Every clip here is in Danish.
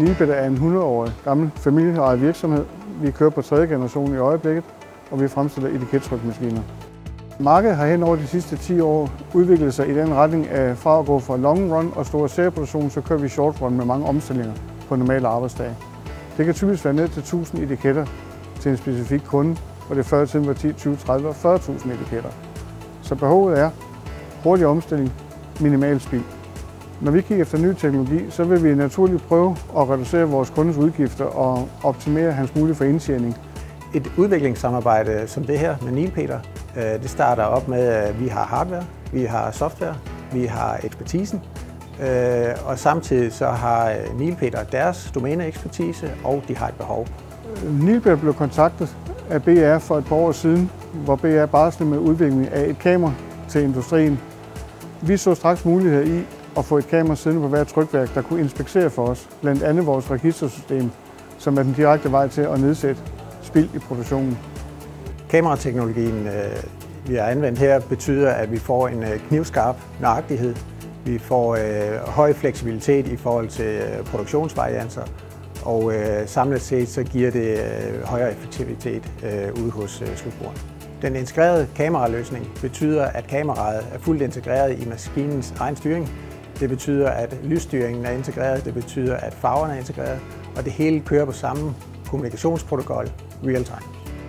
Nilpet er en 100-årig gammel familieejet virksomhed. Vi kører på 3. generation i øjeblikket, og vi fremstiller etikettrykmaskiner. Markedet har hen over de sidste 10 år udviklet sig i den retning af fra at gå fra long run og stor serieproduktion, så kører vi short run med mange omstillinger på normale arbejdsdage. Det kan typisk være ned til 1000 etiketter til en specifik kunde, hvor det før i tiden var 10, 20, 30 og 40.000 etiketter. Så behovet er hurtig omstilling, minimal spild. Når vi kigger efter ny teknologi, så vil vi naturligt prøve at reducere vores kundes udgifter og optimere hans mulighed for indtjening. Et udviklingssamarbejde som det her med Nilpeter, det starter op med, at vi har hardware, vi har software, vi har ekspertisen, og samtidig så har Nilpeter deres domæneekspertise, og de har et behov. Nilpeter blev kontaktet af BR for et par år siden, hvor BR barslede med udvikling af et kamera til industrien. Vi så straks mulighed i at få et kamera siddende på hvert trykværk, der kunne inspektere for os, blandt andet vores registersystem, som er den direkte vej til at nedsætte spild i produktionen. Kamerateknologien, vi har anvendt her, betyder, at vi får en knivskarp nøjagtighed. Vi får høj fleksibilitet i forhold til produktionsvariancer, og samlet set så giver det højere effektivitet ude hos slutbrugeren. Den integrerede kameraløsning betyder, at kameraet er fuldt integreret i maskinens egen styring. Det betyder, at lysstyringen er integreret, det betyder, at farverne er integreret, og det hele kører på samme kommunikationsprotokol real-time.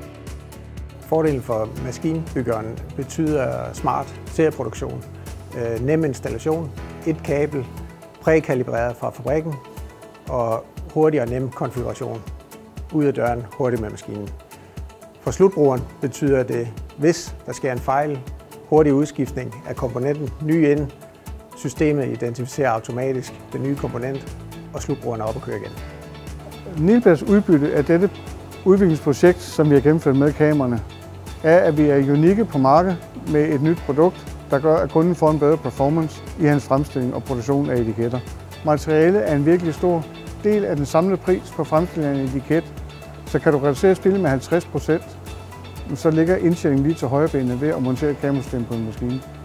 Fordelen for maskinbyggeren betyder smart serieproduktion, nem installation, et kabel, prækalibreret fra fabrikken og hurtig og nem konfiguration. Ud af døren, hurtigt med maskinen. For slutbrugeren betyder det, hvis der sker en fejl, hurtig udskiftning af komponenten, ny ind, systemet identificerer automatisk den nye komponent, og slutbrugeren er op og kører igen. Nilpets udbytte af dette udviklingsprojekt, som vi har gennemført med kameraerne, er, at vi er unikke på markedet med et nyt produkt, der gør, at kunden får en bedre performance i hans fremstilling og produktion af etiketter. Materialet er en virkelig stor del af den samlede pris på fremstilling af en etiket, så kan du reducere spillet med 50%, så ligger indtjeningen lige til højrebenet ved at montere et kamerasystem på en maskine.